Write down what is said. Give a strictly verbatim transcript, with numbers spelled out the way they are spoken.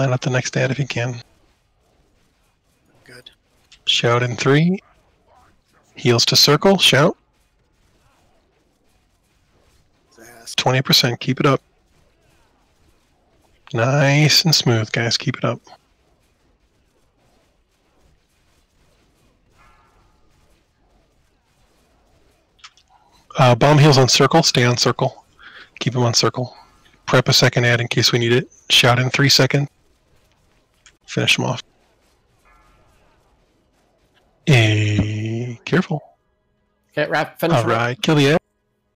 Line up the next ad if you can. Good. Shout in three. Heals to circle. Shout. Fast. twenty percent. Keep it up. Nice and smooth, guys. Keep it up. Uh, bomb heals on circle. Stay on circle. Keep them on circle. Prep a second ad in case we need it. Shout in three seconds. Finish them off. Hey, careful. Okay, wrap. Finish. All right, kill the ad.